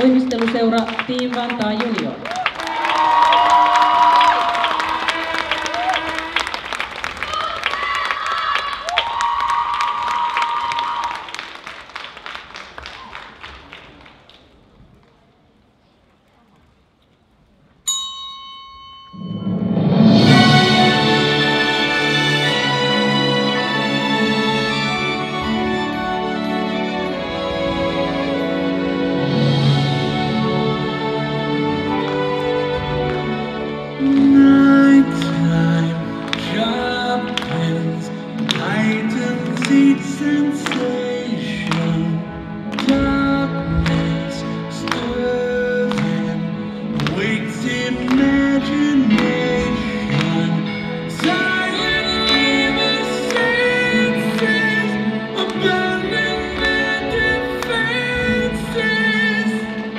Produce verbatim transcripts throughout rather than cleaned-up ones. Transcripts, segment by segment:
Voimisteluseura Team Vantaa Junior. Each sensation, darkness stirs and wakes imagination. Silently the senses abandoning their defenses.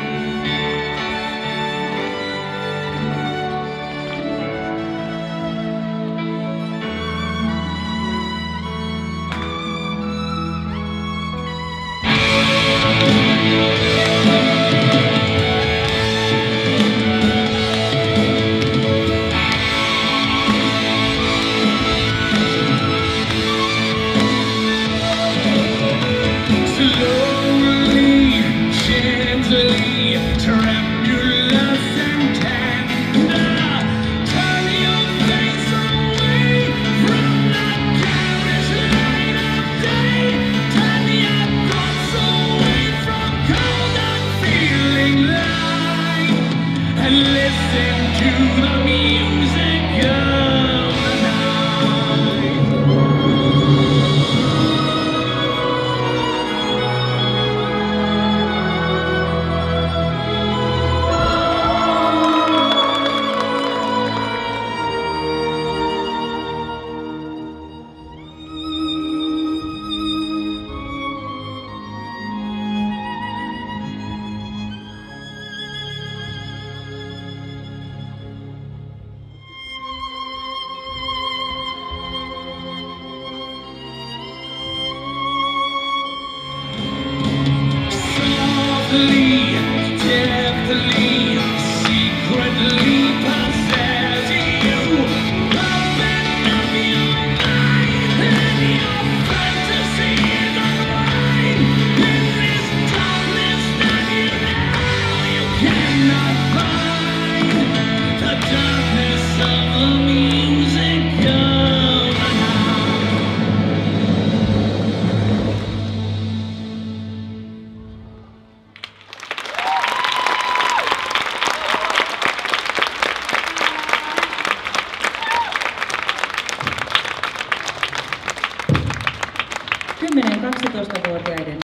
Deftly, secretly possess you. Open up your mind and your fantasies unwind. In this darkness that you know you cannot find, the darkness of the music of the kymmenen kaksitoista-vuotiaiden